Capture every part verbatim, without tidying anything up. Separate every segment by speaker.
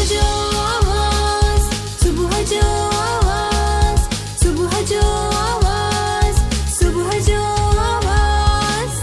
Speaker 1: जो आवाज़, सुबह जो आवाज़, सुबह जो आवाज़, सुबह जो आवाज़।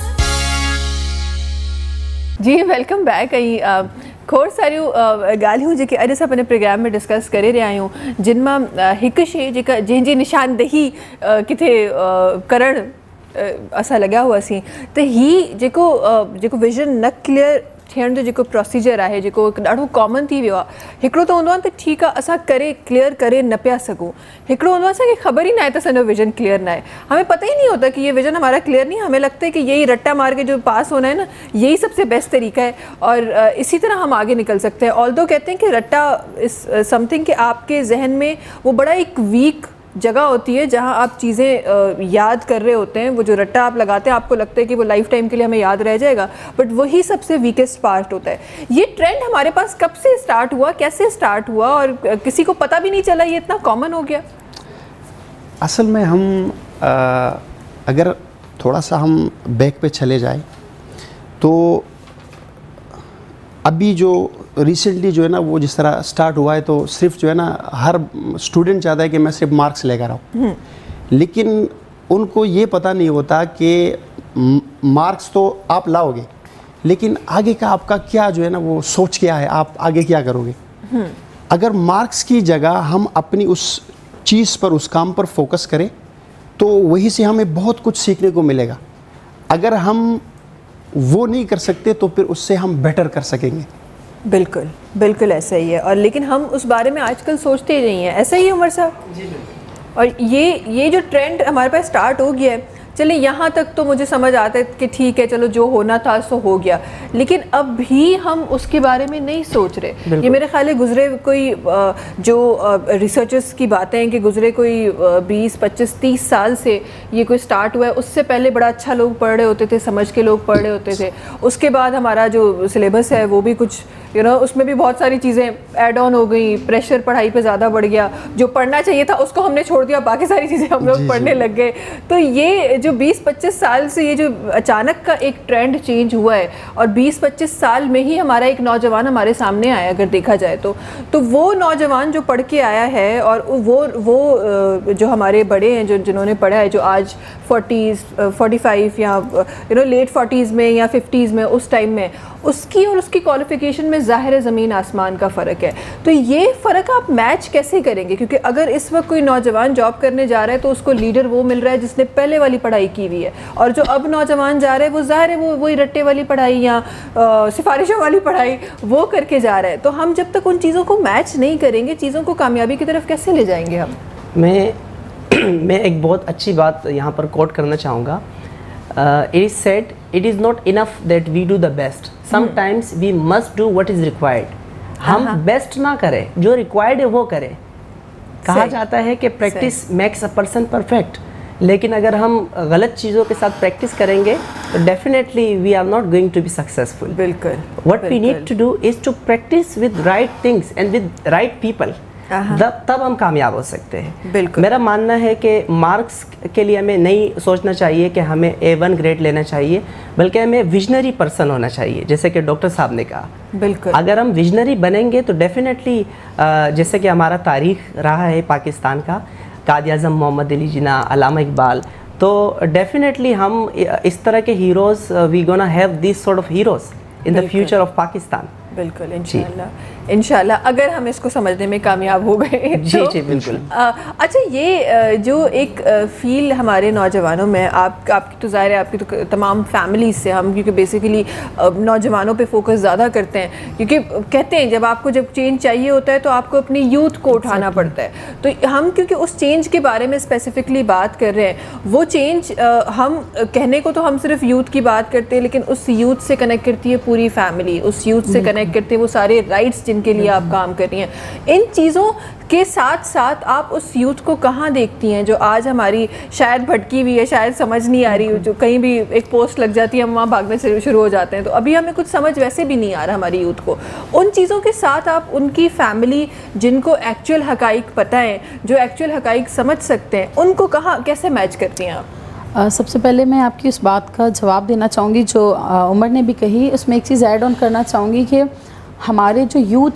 Speaker 2: जी वेलकम बैक। आई खोर सारियूं ॻाल्हियूं जेके अॼु असां पंहिंजे प्रोग्राम में डिस्कस करे रहिया आहियूं, जिन मां हिकु शइ जेका जंहिंजी निशानदेही किथे करणु असां लॻिया हुआसीं, त हीउ जेको जेको विज़न न क्लियर थियण जो जेको प्रोसीजर आहे, जेको ॾाढो कॉमन थी वियो आहे। हिकिड़ो त हूंदो आहे त ठीकु आहे असां करे क्लियर करे न पिया सघूं, हिकिड़ो हूंदो आहे असांखे ख़बर ही ना है तो असांजो विजन क्लियर ना है, हमें पता ही नहीं होता कि ये विजन हमारा क्लियर नहीं है, हमें लगता है कि यही रट्टा मार के जो पास होना है ना, यही सबसे बेस्ट तरीका है और इसी तरह हम आगे निकल सकते हैं। ऑल्दो कहते हैं कि रट्टा इस समथिंग कि आपके जहन में वो बड़ा एक वीक जगह होती है जहाँ आप चीज़ें याद कर रहे होते हैं, वो जो रट्टा आप लगाते हैं आपको लगता है कि वो लाइफ टाइम के लिए हमें याद रह जाएगा, बट वही सबसे वीकेस्ट पार्ट होता है। ये ट्रेंड हमारे पास कब से स्टार्ट हुआ, कैसे स्टार्ट हुआ और किसी को पता भी नहीं चला ये इतना कॉमन हो गया?
Speaker 3: असल में हम आ, अगर थोड़ा सा हम बैक पे चले जाए तो अभी जो रिसेंटली जो है ना वो जिस तरह स्टार्ट हुआ है, तो सिर्फ जो है ना हर स्टूडेंट चाहता है कि मैं सिर्फ मार्क्स लेकर आऊँ, लेकिन उनको ये पता नहीं होता कि मार्क्स तो आप लाओगे, लेकिन आगे का आपका क्या जो है ना वो सोच क्या है, आप आगे क्या करोगे। अगर मार्क्स की जगह हम अपनी उस चीज़ पर, उस काम पर फोकस करें तो वहीं से हमें बहुत कुछ सीखने को मिलेगा। अगर हम वो नहीं कर सकते तो फिर उससे हम बेटर कर सकेंगे।
Speaker 2: बिल्कुल बिल्कुल ऐसा ही है, और लेकिन हम उस बारे में आजकल सोचते ही नहीं हैं। ऐसा ही है उमर साहब? जी। और ये ये जो ट्रेंड हमारे पास स्टार्ट हो गया है, चलिए यहाँ तक तो मुझे समझ आता है कि ठीक है चलो जो होना था सो हो गया, लेकिन अब भी हम उसके बारे में नहीं सोच रहे। ये मेरे ख्याल है गुजरे कोई जो रिसर्चर्स की बातें हैं कि गुजरे कोई बीस पच्चीस तीस साल से ये कोई स्टार्ट हुआ है। उससे पहले बड़ा अच्छा लोग पढ़ रहे होते थे, समझ के लोग पढ़ रहे होते थे। उसके बाद हमारा जो सिलेबस है वो भी कुछ यू नो उसमें भी बहुत सारी चीज़ें ऐड ऑन हो गई, प्रेशर पढ़ाई पे ज़्यादा बढ़ गया, जो पढ़ना चाहिए था उसको हमने छोड़ दिया, बाकी सारी चीज़ें हम लोग पढ़ने लग गए। तो ये जो बीस पच्चीस साल से ये जो अचानक का एक ट्रेंड चेंज हुआ है, और बीस पच्चीस साल में ही हमारा एक नौजवान हमारे सामने आया अगर देखा जाए तो तो वो नौजवान जो पढ़ के आया है और वो वो जो हमारे बड़े हैं जो जिन्होंने पढ़ा है, जो आज फोर्टीज़ फोर्टी फाइव या यू नो लेट फोर्टीज़ में या फिफ्टीज़ में उस टाइम में, उसकी और उसकी क्वालिफ़िकेशन में ज़ाहिर ज़मीन आसमान का फ़र्क है। तो ये फ़र्क आप मैच कैसे करेंगे? क्योंकि अगर इस वक्त कोई नौजवान जॉब करने जा रहा है तो उसको लीडर वो मिल रहा है जिसने पहले वाली पढ़ाई की हुई है, और जो अब नौजवान जा रहे हैं वो ज़ाहिर है वो वही रट्टे वाली पढ़ाई या सिफारिशों वाली पढ़ाई वो करके जा रहा है। तो हम जब तक उन चीज़ों को मैच नहीं करेंगे, चीज़ों को कामयाबी की तरफ कैसे ले जाएंगे हम?
Speaker 4: मैं मैं एक बहुत अच्छी बात यहाँ पर कोट करना चाहूँगा। It is said it is not enough that we do the best, sometimes we must do what is required. हम बेस्ट ना करें, जो रिक्वायर्ड है वो करें। कहा जाता है कि practice makes a person perfect, लेकिन अगर हम गलत चीज़ों के साथ प्रैक्टिस करेंगे तो definitely we are not going to be successful.
Speaker 2: बिल्कुल।
Speaker 4: What we need to do is to practice with right things and with right people, तब तब हम कामयाब हो सकते हैं। बिल्कुल। मेरा मानना है कि मार्क्स के लिए हमें नहीं सोचना चाहिए कि हमें ए वन ग्रेड लेना चाहिए, बल्कि हमें विजनरी पर्सन होना चाहिए, जैसे कि डॉक्टर साहब ने कहा। बिल्कुल। अगर हम विजनरी बनेंगे तो डेफिनेटली जैसे कि हमारा तारीख रहा है पाकिस्तान का, कायद आज़म मोहम्मद अली जिन्ना, अल्लामा इकबाल, तो डेफिनेटली हम इस तरह के heroes we gonna have this sort of heroes in the future of Pakistan.
Speaker 2: बिल्कुल, इंशाल्लाह इंशाल्लाह अगर हम इसको समझने में कामयाब हो गए।
Speaker 4: जी जी बिल्कुल।
Speaker 2: आ, अच्छा ये जो एक फ़ील हमारे नौजवानों में, आप आपकी तो ज़ाहिर है आपकी तो तमाम फैमिलीज से हम, क्योंकि बेसिकली नौजवानों पे फोकस ज़्यादा करते हैं, क्योंकि कहते हैं जब आपको जब चेंज चाहिए होता है तो आपको अपनी यूथ को उठाना पड़ता है। तो हम क्योंकि उस चेंज के बारे में स्पेसिफिकली बात कर रहे हैं, वो चेंज हम कहने को तो हम सिर्फ यूथ की बात करते हैं, लेकिन उस यूथ से कनेक्ट करती है पूरी फैमिली, उस यूथ से कनेक्ट करते हैं वो सारे राइट्स जिनके लिए आप काम कर रही हैं। इन चीज़ों के साथ साथ आप उस यूथ को कहाँ देखती हैं जो आज हमारी शायद भटकी हुई है, शायद समझ नहीं आ रही, जो कहीं भी एक पोस्ट लग जाती है हम वहाँ भागने से शुरू हो जाते हैं, तो अभी हमें कुछ समझ वैसे भी नहीं आ रहा हमारी यूथ को। उन चीज़ों के साथ आप उनकी फैमिली जिनको एक्चुअल हकाइक पता है, जो एक्चुअल हकाइक समझ सकते हैं, उनको कहाँ कैसे मैच करती हैं आप?
Speaker 5: Uh, सबसे पहले मैं आपकी उस बात का जवाब देना चाहूँगी जो uh, उमर ने भी कही, उसमें एक चीज़ ऐड ऑन करना चाहूँगी कि हमारे जो यूथ है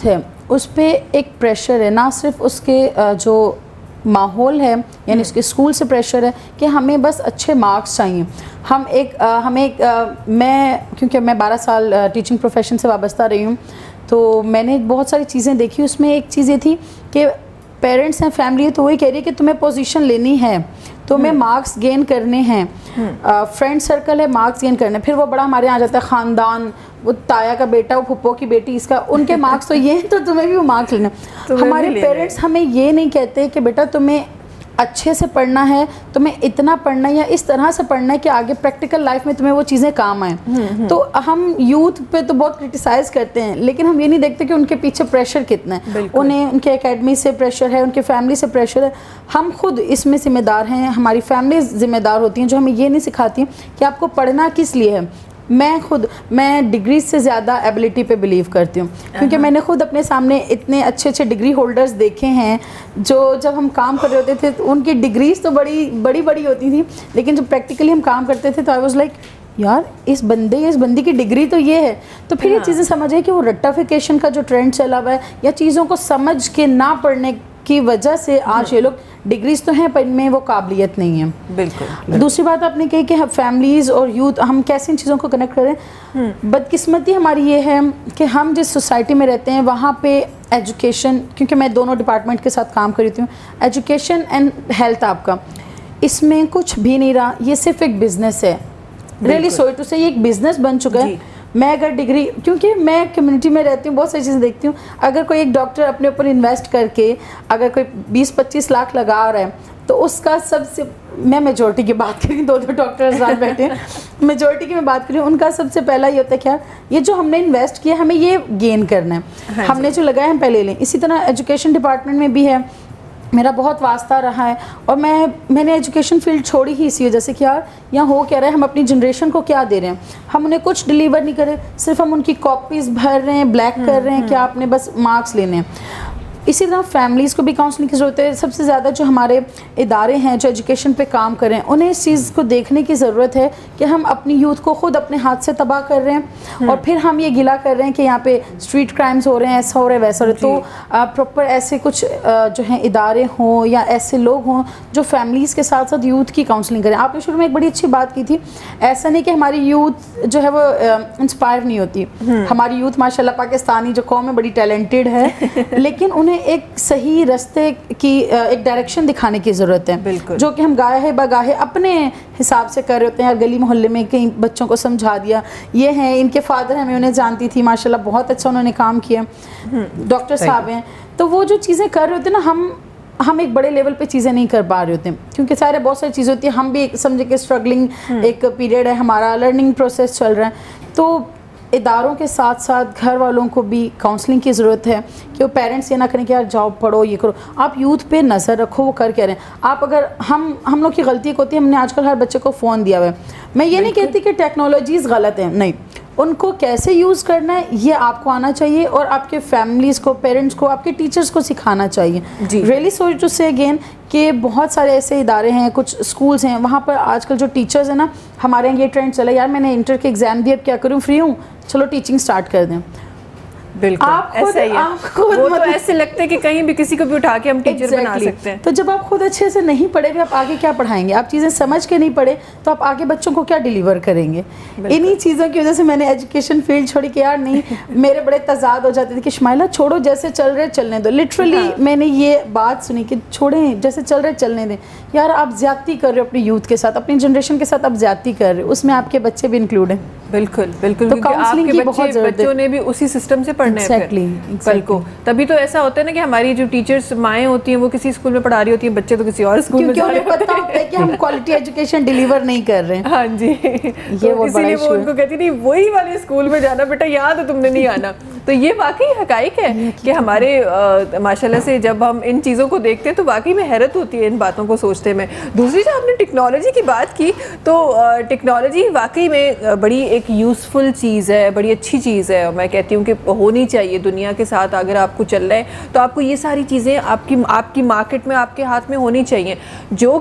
Speaker 5: उस पर एक प्रेशर है, ना सिर्फ उसके अ, जो माहौल है यानी उसके स्कूल से प्रेशर है कि हमें बस अच्छे मार्क्स चाहिए। हम एक आ, हमें एक आ, मैं क्योंकि मैं बारह साल टीचिंग प्रोफेशन से वाबस्ता रही हूँ, तो मैंने बहुत सारी चीज़ें देखी। उसमें एक चीज़ ये थी कि पेरेंट्स हैं, फैमिली है, तो वही कह रही है कि तुम्हें पोजीशन लेनी है, तुम्हें मार्क्स गेन करने हैं, फ्रेंड सर्कल है, मार्क्स गेन करने। फिर वो बड़ा हमारे यहाँ आ जाता है ख़ानदान, वो ताया का बेटा, वो फुप्पो की बेटी, इसका उनके मार्क्स तो ये हैं तो तुम्हें भी वो मार्क्स लेना। हमारे पेरेंट्स हमें ये नहीं कहते कि बेटा तुम्हें अच्छे से पढ़ना है, तुम्हें इतना पढ़ना है या इस तरह से पढ़ना है कि आगे प्रैक्टिकल लाइफ में तुम्हें वो चीज़ें काम आएँ। तो हम यूथ पे तो बहुत क्रिटिसाइज़ करते हैं, लेकिन हम ये नहीं देखते कि उनके पीछे प्रेशर कितना है। उन्हें उनके एकेडमी से प्रेशर है, उनके फैमिली से प्रेशर है। हम खुद इसमें जिम्मेदार हैं, हमारी फैमिली जिम्मेदार होती हैं जो हमें ये नहीं सिखाती कि आपको पढ़ना किस लिए है। मैं खुद मैं डिग्री से ज़्यादा एबिलिटी पे बिलीव करती हूँ, क्योंकि मैंने खुद अपने सामने इतने अच्छे अच्छे डिग्री होल्डर्स देखे हैं जो जब हम काम कर रहे होते थे तो उनकी डिग्रीज तो बड़ी बड़ी बड़ी होती थी, लेकिन जब प्रैक्टिकली हम काम करते थे तो आई वाज लाइक यार इस बंदे इस बंदी की डिग्री तो ये है। तो फिर ये चीज़ें समझे कि वो रट्टाफिकेशन का जो ट्रेंड चला हुआ है या चीज़ों को समझ के ना पढ़ने की वजह से आज ये लोग डिग्रीज तो हैं पर इनमें वो काबिलियत नहीं है।
Speaker 2: बिल्कुल।
Speaker 5: दूसरी बात आपने कही कि फैमिलीज़ और यूथ हम कैसे इन चीज़ों को कनेक्ट करें। बदकिस्मती हमारी ये है कि हम जिस सोसाइटी में रहते हैं वहाँ पे एजुकेशन, क्योंकि मैं दोनों डिपार्टमेंट के साथ काम करती हूँ, एजुकेशन एंड हेल्थ आपका इसमें कुछ भी नहीं रहा, ये सिर्फ एक बिज़नेस है। रियली सॉरी टू से ये एक बिज़नेस बन चुका है। मैं अगर डिग्री, क्योंकि मैं कम्युनिटी में रहती हूँ, बहुत सारी चीज़ें देखती हूँ, अगर कोई एक डॉक्टर अपने ऊपर इन्वेस्ट करके अगर कोई बीस पच्चीस लाख लगा रहा है तो उसका सबसे, मैं मेजोरिटी की बात करी, दो दो डॉक्टर्स साथ बैठे हैं, मेजोरिटी की मैं बात करी, उनका सबसे पहला ये होता है क्या, ये जो हमने इन्वेस्ट किया हमें ये गेन करना है, हाँ हमने जो लगाया हम पहले लें। इसी तरह एजुकेशन डिपार्टमेंट में भी है, मेरा बहुत वास्ता रहा है और मैं मैंने एजुकेशन फील्ड छोड़ी ही इसी वजह से कि यार यहाँ हो क्या रहा है, हम अपनी जनरेशन को क्या दे रहे हैं, हम उन्हें कुछ डिलीवर नहीं कर रहे, सिर्फ हम उनकी कॉपीज़ भर रहे हैं, ब्लैक कर रहे हैं कि आपने बस मार्क्स लेने हैं। इसी तरह फैमिलीज़ को भी काउंसलिंग की ज़रूरत है। सबसे ज़्यादा जो हमारे इदारे हैं जो एजुकेशन पे काम कर रहे हैं उन्हें इस चीज़ को देखने की ज़रूरत है कि हम अपनी यूथ को खुद अपने हाथ से तबाह कर रहे हैं और फिर हम ये गिला कर रहे हैं कि यहाँ पे स्ट्रीट क्राइम्स हो रहे हैं, ऐसा हो रहा है वैसा हो रहा है। तो प्रॉपर ऐसे कुछ आ, जो हैं इदारे हों या ऐसे लोग हों जो फैमिलीज़ के साथ साथ यूथ की काउंसलिंग करें। आपने शुरू में एक बड़ी अच्छी बात की थी, ऐसा नहीं कि हमारी यूथ जो है वो इंस्पायर नहीं होती, हमारी यूथ माशाल्लाह पाकिस्तानी जो कौम है बड़ी टैलेंटेड है, लेकिन उन्हें एक सही रास्ते की एक डायरेक्शन दिखाने की ज़रूरत है, जो कि हम गाहे बगाहे अपने हिसाब से कर रहे होते हैं। गली मोहल्ले में कई बच्चों को समझा दिया, ये हैं इनके फादर हैं, मैं उन्हें जानती थी, माशाल्लाह बहुत अच्छा उन्होंने काम किया, डॉक्टर साहब हैं। तो वो जो चीज़ें कर रहे होते हैं ना, हम हम एक बड़े लेवल पे चीज़ें नहीं कर पा रहे होते हैं, क्योंकि सारे बहुत सारी चीज़ें होती हैं, हम भी एक समझे कि स्ट्रगलिंग एक पीरियड है, हमारा लर्निंग प्रोसेस चल रहा है। तो इदारों के साथ साथ घर वालों को भी काउंसलिंग की ज़रूरत है कि वो पेरेंट्स ये ना करें कि यार जाओ पढ़ो ये करो, आप यूथ पे नज़र रखो वो कर क्या रहे हैं। आप अगर हम हम लोग की गलती होती है, हमने आजकल हर बच्चे को फ़ोन दिया हुआ है। मैं ये नहीं कहती कि टेक्नोलॉजीज़ गलत हैं, नहीं, उनको कैसे यूज़ करना है ये आपको आना चाहिए और आपके फैमिलीज़ को, पेरेंट्स को, आपके टीचर्स को सिखाना चाहिए। Really sorry to say again कि बहुत सारे ऐसे इदारे हैं, कुछ स्कूल्स हैं, वहाँ पर आजकल जो टीचर्स हैं ना, हमारे यहाँ ये ट्रेंड चला यार मैंने इंटर के एग्ज़ाम दिए, अब क्या करूँ, फ्री हूँ, चलो टीचिंग स्टार्ट कर दें।
Speaker 2: बिल्कुल
Speaker 5: आप खुद,
Speaker 2: ऐसा ही है।
Speaker 5: आप खुद
Speaker 2: वो तो ऐसे लगता है कि कहीं भी किसी को भी उठा के हम टीचर exactly. बना सकते हैं।
Speaker 5: तो जब आप खुद अच्छे से नहीं पढ़े हुए आप आगे क्या पढ़ाएंगे, आप चीज़ें समझ के नहीं पढ़े तो आप आगे बच्चों को क्या डिलीवर करेंगे। इन्हीं चीज़ों की वजह से मैंने एजुकेशन फील्ड छोड़ी कि यार नहीं, मेरे बड़े तजाद हो जाते थे कि शमाइला छोड़ो, जैसे चल रहे चलने दो। लिटरली हाँ। मैंने ये बात सुनी कि छोड़ें, जैसे चल रहे चलने दें। यार आप ज्यादती कर रहे हो अपनी यूथ के साथ, अपनी जनरेशन के साथ आप ज्यादती कर रहे हो, उसमें आपके बच्चे भी इंक्लूड हैं।
Speaker 2: बिल्कुल बिल्कुल,
Speaker 5: तो
Speaker 2: क्योंकि आपके बच्चे बच्चों ने भी उसी सिस्टम से पढ़ना
Speaker 5: exactly,
Speaker 2: है कल को। तभी तो ऐसा होता है ना कि हमारी जो टीचर्स माएँ होती हैं वो किसी स्कूल में पढ़ा रही होती हैं, बच्चे तो किसी और स्कूल में जा रहे होते हैं, क्योंकि उन्हें पता होता है कि हम क्वालिटी एजुकेशन डिलीवर नहीं कर रहे हैं। हाँ जी, ये वो इसीलिए वो उनको कहती नहीं वही वाले स्कूल में जाना बेटा, यहाँ तो तुमने नहीं आना। तो ये वाकई हकाइक है कि हमारे माशाल्लाह से जब हम इन चीज़ों को देखते हैं तो वाकई में हैरत होती है इन बातों को सोचते में। दूसरी जब आपने टेक्नोलॉजी की बात की तो टेक्नोलॉजी वाकई में बड़ी एक यूज़फुल चीज़ है, बड़ी अच्छी चीज़ है। मैं कहती हूँ कि होनी चाहिए दुनिया के साथ। अगर आपको चल रहा है तो आपको ये सारी चीज़ें आपकी आपकी मार्केट में आपके हाथ में होनी चाहिए, जो कि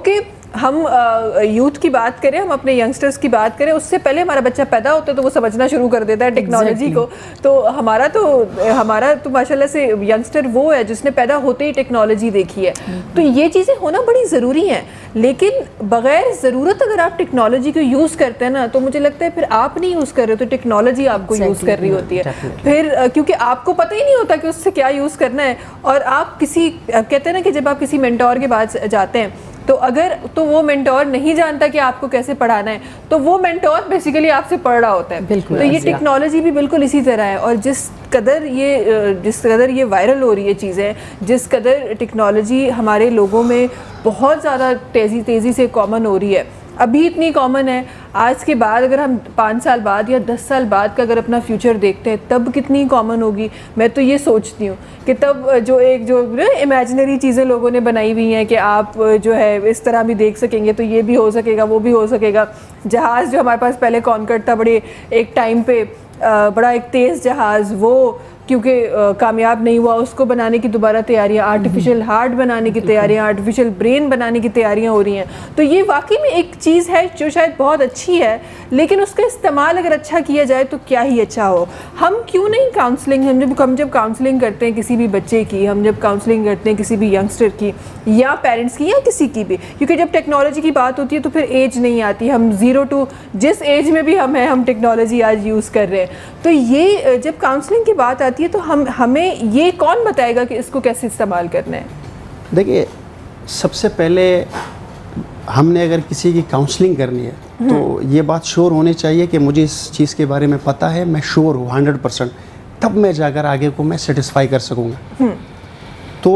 Speaker 2: हम यूथ की बात करें, हम अपने यंगस्टर्स की बात करें, उससे पहले हमारा बच्चा पैदा होता है तो वो समझना शुरू कर देता है टेक्नोलॉजी exactly. को। तो हमारा तो हमारा तो माशाल्लाह से यंगस्टर वो है जिसने पैदा होते ही टेक्नोलॉजी देखी है। तो ये चीज़ें होना बड़ी ज़रूरी हैं, लेकिन बग़ैर ज़रूरत अगर आप टेक्नोलॉजी को यूज़ करते हैं ना, तो मुझे लगता है फिर आप नहीं यूज़ कर रहे हो, तो टेक्नोलॉजी आपको exactly. यूज़ कर रही होती है फिर, क्योंकि आपको पता ही नहीं होता कि उससे क्या यूज़ करना है। और आप किसी कहते हैं ना कि जब आप किसी मेंटोर के पास जाते हैं तो अगर तो वो मेंटोर नहीं जानता कि आपको कैसे पढ़ाना है, तो वो मेंटोर बेसिकली आपसे पढ़ रहा होता है। तो ये टेक्नोलॉजी भी बिल्कुल इसी तरह है। और जिस कदर ये जिस कदर ये वायरल हो रही है चीज़ें, जिस कदर टेक्नोलॉजी हमारे लोगों में बहुत ज़्यादा तेज़ी तेज़ी से कॉमन हो रही है, अभी इतनी कॉमन है, आज के बाद अगर हम पाँच साल बाद या दस साल बाद का अगर अपना फ्यूचर देखते हैं तब कितनी कॉमन होगी। मैं तो ये सोचती हूँ कि तब जो एक जो इमेजिनरी चीज़ें लोगों ने बनाई हुई हैं कि आप जो है इस तरह भी देख सकेंगे, तो ये भी हो सकेगा, वो भी हो सकेगा। जहाज़ जो हमारे पास पहले कॉन्कर्ड था, बड़े एक टाइम पे बड़ा एक तेज़ जहाज़, वो क्योंकि कामयाब नहीं हुआ, उसको बनाने की दोबारा तैयारियां, आर्टिफिशियल हार्ट बनाने की तैयारियां, आर्टिफिशियल ब्रेन बनाने की तैयारियां हो रही हैं। तो ये वाकई में एक चीज़ है जो शायद बहुत अच्छी है, लेकिन उसका इस्तेमाल अगर अच्छा किया जाए तो क्या ही अच्छा हो। हम क्यों नहीं काउंसलिंग, हम जब हम जब काउंसलिंग करते हैं किसी भी बच्चे की, हम जब काउंसलिंग करते हैं किसी भी यंगस्टर की या पेरेंट्स की या किसी की भी, क्योंकि जब टेक्नोलॉजी की बात होती है तो फिर एज नहीं आती, हम ज़ीरो टू जिस एज में भी हम हैं, हम टेक्नोलॉजी आज यूज़ कर रहे हैं। तो ये जब काउंसलिंग की बात आती है तो हम हमें ये कौन बताएगा कि इसको कैसे इस्तेमाल करना है? देखिए,
Speaker 3: सबसे पहले हमने अगर किसी की काउंसलिंग करनी है तो ये बात श्योर होनी चाहिए कि मुझे इस चीज़ के बारे में पता है, मैं श्योर हूँ हंड्रेड परसेंट, तब मैं जाकर आगे को मैं सेटिस्फाई कर सकूँगा। तो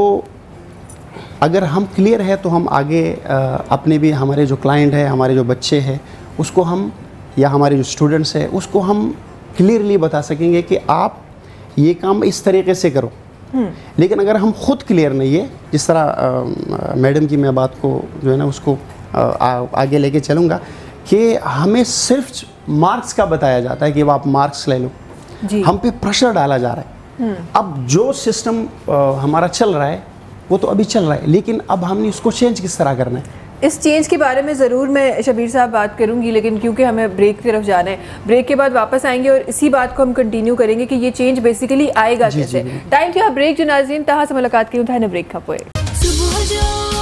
Speaker 3: अगर हम क्लियर है तो हम आगे अपने भी, हमारे जो क्लाइंट है, हमारे जो बच्चे हैं, उसको हम या हमारे जो स्टूडेंट्स हैं उसको हम क्लियरली बता सकेंगे कि आप ये काम इस तरीके से करो। लेकिन अगर हम खुद क्लियर नहीं है, जिस तरह मैडम की मैं बात को जो है ना उसको आ, आ, आगे लेके चलूँगा कि हमें सिर्फ मार्क्स का बताया जाता है कि वो आप मार्क्स ले लो, हम पे प्रेशर डाला जा रहा है। अब जो सिस्टम हमारा चल रहा है वो तो अभी चल रहा है, लेकिन अब हमने उसको चेंज किस तरह करना है।
Speaker 2: इस चेंज के बारे में ज़रूर मैं शबीर साहब बात करूंगी, लेकिन क्योंकि हमें ब्रेक की तरफ जाना है, ब्रेक के बाद वापस आएंगे और इसी बात को हम कंटिन्यू करेंगे कि ये चेंज बेसिकली आएगा कैसे। टाइम क्या ब्रेक जो नाज़रीन, तहाँ से मुलाकात की उठाने ब्रेक खा पोए।